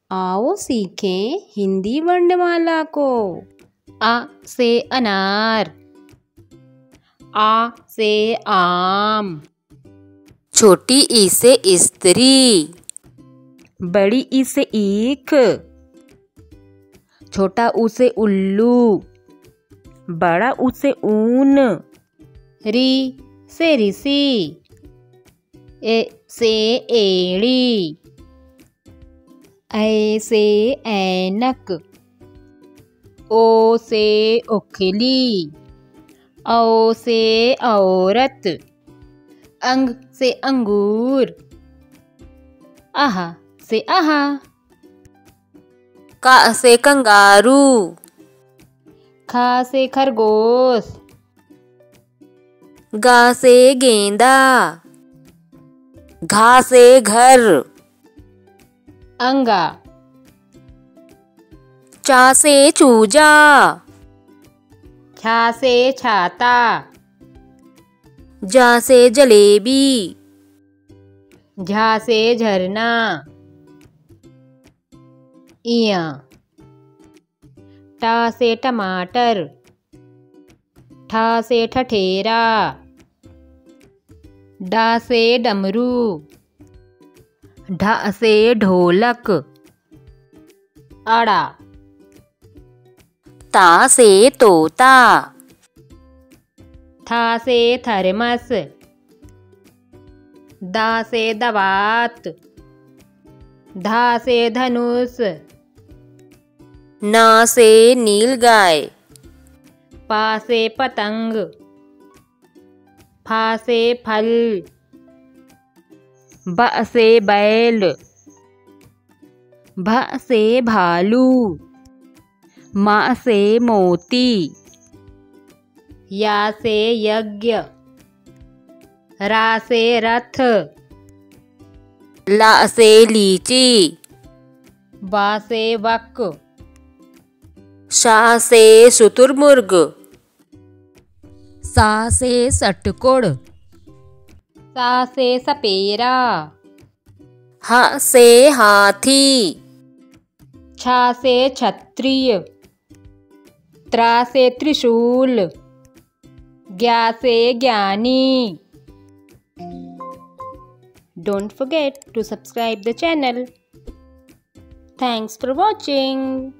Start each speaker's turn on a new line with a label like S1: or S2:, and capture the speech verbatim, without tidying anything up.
S1: आओ सीखें हिंदी वर्णमाला को। अ से अनार, आ से आम,
S2: छोटी ई से स्त्री,
S1: बड़ी ई से ईख, छोटा ऊ से उल्लू, बड़ा ऊ से ऊन, री से ऋषि, ए से एड़ी, ऐ से ऐनक, ओ से ओखली, औ से औरत, अंग से अंगूर, आहा से आहा,
S2: का से कंगारू,
S1: खा से खरगोश,
S2: गा से गेंदा, घा से घर,
S1: अंगा,
S2: चा से चूजा,
S1: छा से छाता,
S2: जा से जलेबी,
S1: झा से झरना, इया, टा से टमाटर, ठा से ठठेरा, डा से डमरू, ढा से ढोलक, अड़ा,
S2: ता से तोता,
S1: था से थर्मस, दा से दवात, धा से धनुष,
S2: ना से नीलगाय,
S1: पा से पतंग, फा से फल, ब से बैल, भ से भालू, मा से मोती, या से यज्ञ, रा से रथ,
S2: ला से लीची,
S1: बा से बक,
S2: शा से शुतुरमुर्ग,
S1: सा से सटकुड़, सा से सपेरा,
S2: हा से हाथी,
S1: छा से क्षत्रिय, त्रा से त्रिशूल, ज्ञा से ज्ञानी। Don't forget to subscribe the channel. Thanks for watching.